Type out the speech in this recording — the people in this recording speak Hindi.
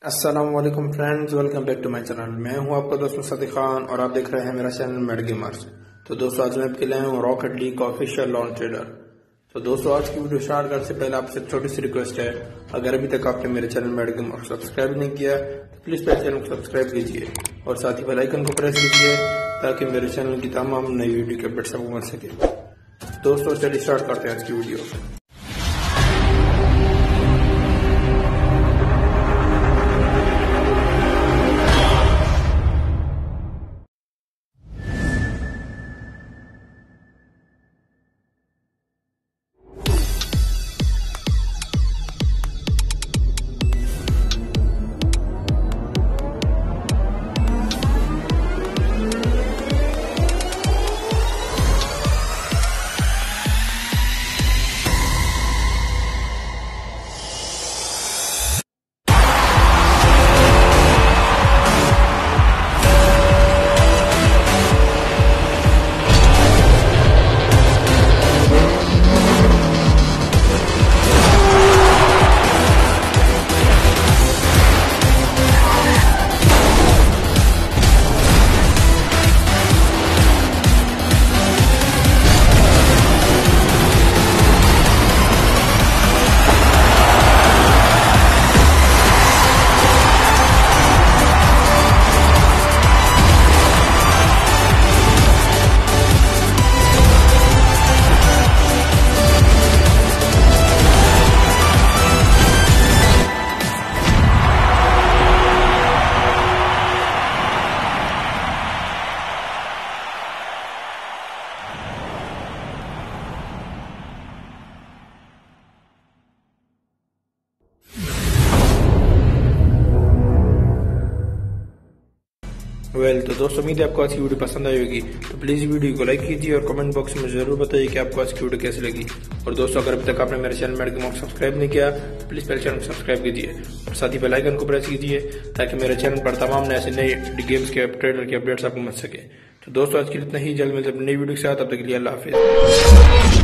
अस्सलाम वालेकुम friends, welcome back to my channel. मैं हूं आपका दोस्त सदी खान और आप देख रहे हैं मेरा चैनल मेड गेमर्स। तो दोस्तों आज मैं आपके लिए हूं Rocket League official launch trailer. तो दोस्तों आज की वीडियो स्टार्ट करने से पहले आपसे छोटी सी रिक्वेस्ट है, अगर अभी तक आपने मेरे चैनल मेड गेमर्स सब्सक्राइब नहीं किया तो प्लीज मेरे चैनल को सब्सक्राइब कीजिए और साथ ही बेल आइकन को प्रेस कीजिए ताकि मेरे चैनल की तमाम नई वीडियो के अपडेट्स आपको मिल सके। दोस्तों चलिए स्टार्ट करते हैं आज की वीडियो। तो दोस्तों उम्मीद है आपको आज की वीडियो पसंद आई होगी। तो प्लीज वीडियो को लाइक कीजिए और कमेंट बॉक्स में जरूर बताइए कि आपको आज की वीडियो कैसी लगी। और दोस्तों अगर अभी तक आपने मेरे चैनल मेड गेमर्स सब्सक्राइब नहीं किया तो प्लीज मेरे चैनल को सब्सक्राइब कीजिए और साथ ही बेल आइकन को प्रेस कीजिए ताकि मेरे चैनल पर तमाम ऐसे नए गेम्स के ट्रेलर के अपडेट्स आपको मिल सके। तो दोस्तों आज के लिए इतना ही, जल्द मिलते हैं नई वीडियो के साथ। तब तक के लिए अल्लाह हाफिज।